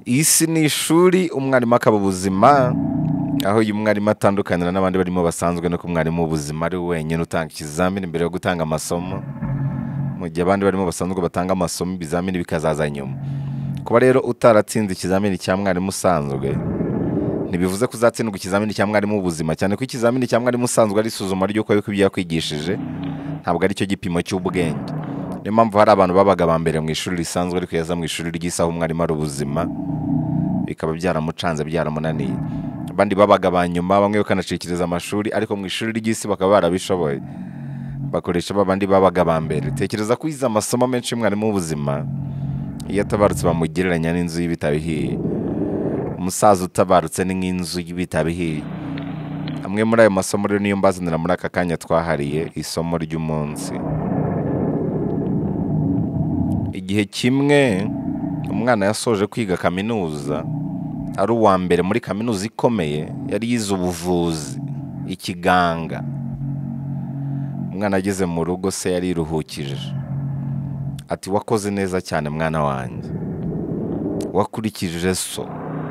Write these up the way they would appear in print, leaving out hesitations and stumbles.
isi ni ishuri, umwarimu akaba ubuzima, aho uyu mwarimu atandukanira n'abandi barimo basanzwe no ku mwarimu w'ubuzima ari wenyine utanga ikizamini mbere yo gutanga amasomo, mu gihe abandi barimo basanzwe batanga amasomo ibizamini bikazaza nyuma. Kuba rero utaratsinze ikizamini cya mwarimu usanzwe ntibivuze ko uzatsindwa ikizamini cya mwarimu w'ubuzima, cyane ko ikizamini cya mwarimu usanzwe ari isuzuma ry'uko ibyo yakwigishije, ntabwo ari cyo gipimo cy'ubwenge. Niyo mpamvu hari abantu babaga ba mbere mu ishuri risanzwe ariko yaza mu ishuri ry'isaha umwarimu ari ubuzima bikaba byaramucanze byaramunaniye. Abandi babaga ba nyuma, bamwe bakanacikiriza amashuri ariko mu ishuri ry'isi bakaba barabishoboye, bakoresha babandi babaga ba mbere. Tekereza ko iza amasomo menshi y'umwarimu w'ubuzima iyo atabarutse bamugereranya n'inzu y'ibitabo ihiye. Umusaza utabarutse ni nk'inzu y'ibitabo ihiye. Amwe muri ayo masomo rero niyo mbazanira muri aka kanya twahariye isomo ry'umunsi. Igihe kimwe umwana yasoje kwiga kaminuza, ari uwa mbere muri kaminuza ikomeye, yari yize ubuvuzi, ikiganga. Umwana ageze mu rugo se yariruhukije, ati wakoze neza cyane mwana wanjye, wakurikije so.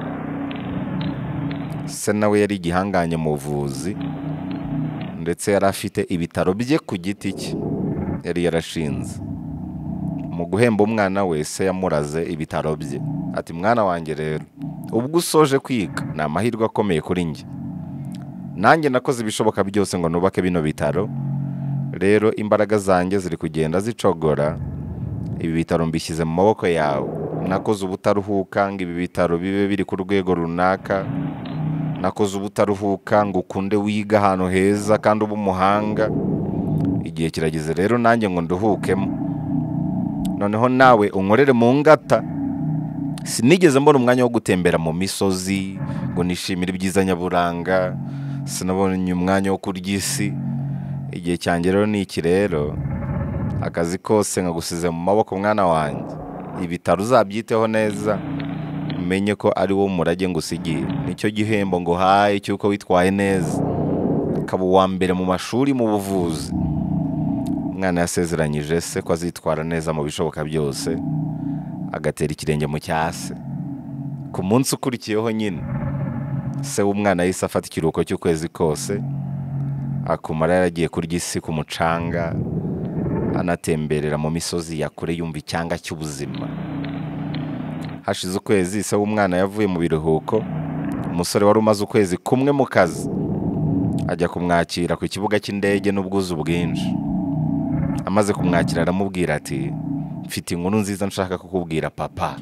Se nawe yari igihanganye mu buvuzi ndetse yari afite ibitaro bye ku giti cye yari yarashinze. Mu guhemba umwana we se yamuraze ibitaro bye, ati mwana wanjye rero ubwo usoje kwiga ni amahirwe akomeye kuri njye, nanjye nakoze ibishoboka byose ngo nubake bino bitaro, rero imbaraga zanjye ziri kugenda zicogora, ibi bitaro mbishyize mu maboko yawe. Nakoze ubutaruhuka ngo ibi bitaro bibe biri ku rwego runaka, nakoze ubutaruhuka ngo ukunde wiga ahantu heza kandi ube umuhanga. Igihe kirageze rero nanjye ngo nduhukemo, noneho nawe unkorere mu ngata. Sinigeze mbona umwanya wo gutembera mu misozi ngo nishimire ibyiza nyaburanga, sinabonye umwanya wo kurya isi. Igihe cyanjye rero ni iki rero, akazi kose nkagusize mu maboko mwana wanjye. Ibitaro uzabyiteho neza, umenye ko ari wo murage ngusigiye, nicyo gihembo ngo haye cyuko witwaye neza, ukaba uwa mbere mu mashuri mu buvuzi. Umwana yasezeranyije se ko azitwara neza mu bishoboka byose, agatera ikirenge mu cyase. Ku munsi ukurikiyeho nyine se w'umwana yahise afata ikiruhuko cy'ukwezi kose, akumara yaragiye kurya isi ku mucanga, anatemberera mu misozi ya kure yumva icyanga cy'ubuzima. Hashize ukwezi se w'umwana yavuye mu biruhuko, umusore wari umaze ukwezi kumwe mu kazi ajya kumwakira ku kibuga cy'indege n'ubwuzu bwinshi. Amaze kumwakira aramubwira ati mfite inkuru nziza nshaka kukubwira papa.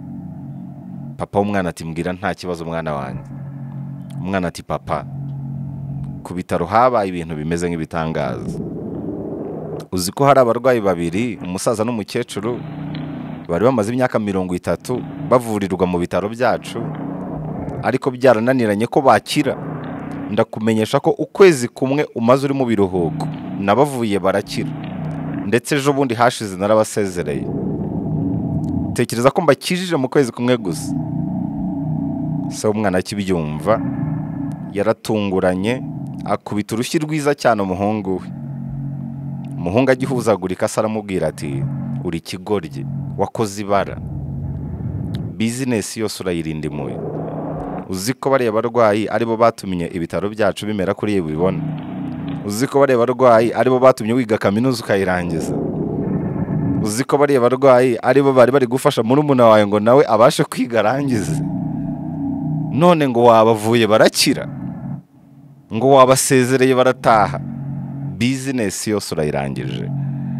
Papa w'umwana ati mbwira nta kibazo mwana wanjye. Umwana ati papa, ku bitaro habaye ibintu bimeze nk'ibitangaza. Uzi ko hari abarwayi babiri, umusaza n'umukecuru, bari bamaze imyaka 30 bavurirwa mu bitaro byacu ariko byarananiranye ko bakira. Ndakumenyesha ko ukwezi kumwe umaze uri mu biruhuko nabavuye barakira, ndetse ejo bundi hashize narabasezereye. Tekereza ko mbakijije mu kwezi kumwe gusa. Se umwana akibyumva yaratunguranye, akubita urushyi rwiza cyane umuhungu we. Umuhungu agihuzagurika se aramubwira ati uri ikigoryi, wakoze ibara, bizinesi yose urayirinda imuye. Uzi ko bariya barwayi aribo batumye ibitaro byacu bimera kuri ibi bibona. Uzi ko bariya barwayi aribo batumye wiga kaminuza ukayirangiza. Uzi ko bariya barwayi aribo bari bari gufasha murumuna wawe ngo nawe abashe kwiga arangize. None ngo wabavuye barakira, ngo wabasezereye barataha, bizinesi yose urayirangije.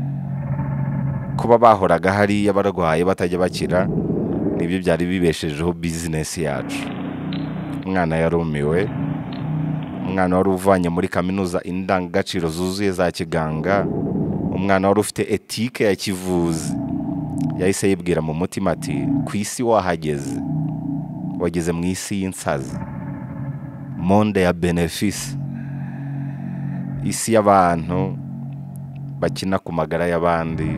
Kuba bahoraga hariya barwaye batajya bakira nibyo byari bibeshejeho bizinesi yacu. Umwana yarumiwe, umwana wari uvanye muri kaminuza indangagaciro zuzuye za kiganga, umwana wari ufite etike ya kivuzi, yahise yibwira mu mutima ati ku isi wahageze, wageze mu isi y'insazi, monde ya benefice, isi y'abantu bakina ku magara y'abandi,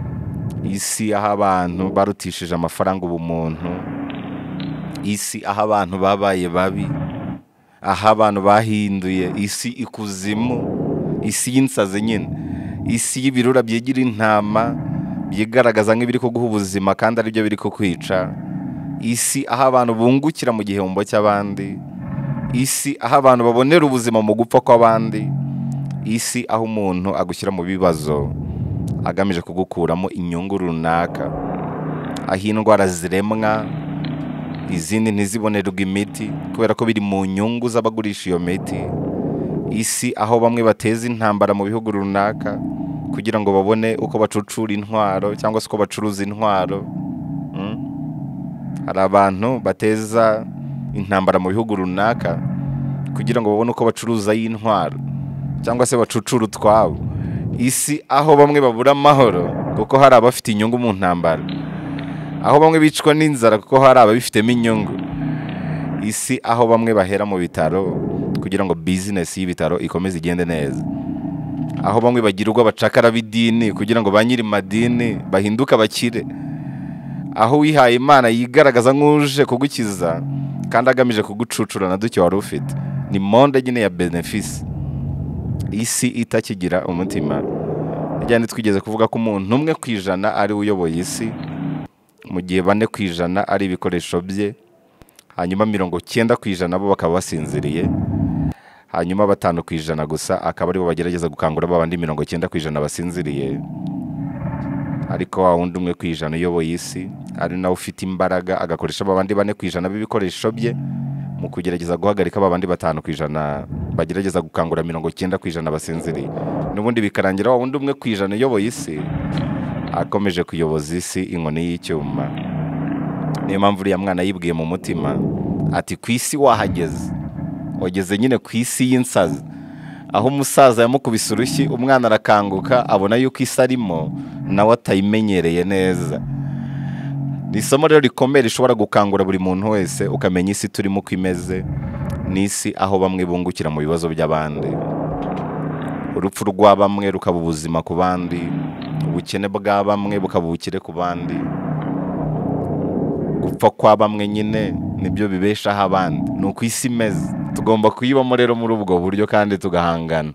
isi aho abantu barutishije amafaranga ubumuntu, isi aho abantu babaye babi, aho abantu bahinduye isi ikuzimu, isi y'insazi nyine, isi y'ibirura byigira intama, byigaragaza nk'ibiri kuguha ubuzima kandi ari byo biri kukwica, isi aho abantu bungukira mu gihombo cy'abandi, isi aho abantu babonera ubuzima mu gupfa kw'abandi, isi aho umuntu agushyira mu bibazo agamije kugukuramo inyungu runaka, aho indwara ziremwa izindi ntizibonerwe imiti kubera ko biri mu nyungu z'abagurisha iyo miti, isi aho bamwe bateza intambara mu bihugu runaka kugira ngo babone uko bacucura intwaro cyangwa se uko bacuruza intwaro. Hari abantu bateza intambara mu bihugu runaka kugira ngo babone uko bacuruza y'intwaro cyangwa se bacucura utwabo. Isi aho bamwe babura amahoro kuko hari abafite inyungu mu ntambara, aho bamwe bicwa n'inzara kuko hari ababifitemo inyungu. Isi aho bamwe bahera mu bitaro kugira ngo bizinesi y'ibitaro ikomeze igende neza, aho bamwe bagirwa abacakara b'idini kugira ngo ba nyiri madini bahinduke abakire, aho wihaye Imana yigaragaza nk'uje kugukiza kandi agamije kugucucura na duke wari ufite. Ni monde nyine ya benefisi, isi itakigira umutima. Ijyanye twigeze kuvuga ko umuntu 1% ari uyoboye isi, mu gihe 4% ari ibikoresho bye, hanyuma 90% bo bakaba basinziriye, hanyuma 5% gusa akaba aribo bagerageza gukangura babandi 90% basinziriye. Ariko wa wundi 1% uyoboye isi ari nawe ufite imbaraga agakoresha babandi 4% b'ibikoresho bye mu kugerageza guhagarika babandi 5% bagerageza gukangura 90% basinziriye. N'ubundi bikarangira wa wundi 1% uyoboye isi akomeje kuyoboza isi inkoni y'icyuma. Niyo mpamvu uriya mwana yibwiye mu mutima ati ku isi wahageze, wageze nyine ku isi y'insazi, aho umusaza yamukubise urushyi umwana arakanguka abona yuko isi arimo nawe atayimenyereye neza. Ni isomo rero rikomeye rishobora gukangura buri muntu wese ukamenya isi turimo uko imeze, n'isi aho bamwe bungukira mu bibazo by'abandi. Urupfu rwa bamwe rukaba ubuzima ku bandi, ubukene bwa bamwe bukaba ubukire ku bandi, gupfa kwa bamwe nyine nibyo bibeshaho abandi. Ni uko isi imeze, tugomba kuyibamo rero muri ubwo buryo kandi tugahangana.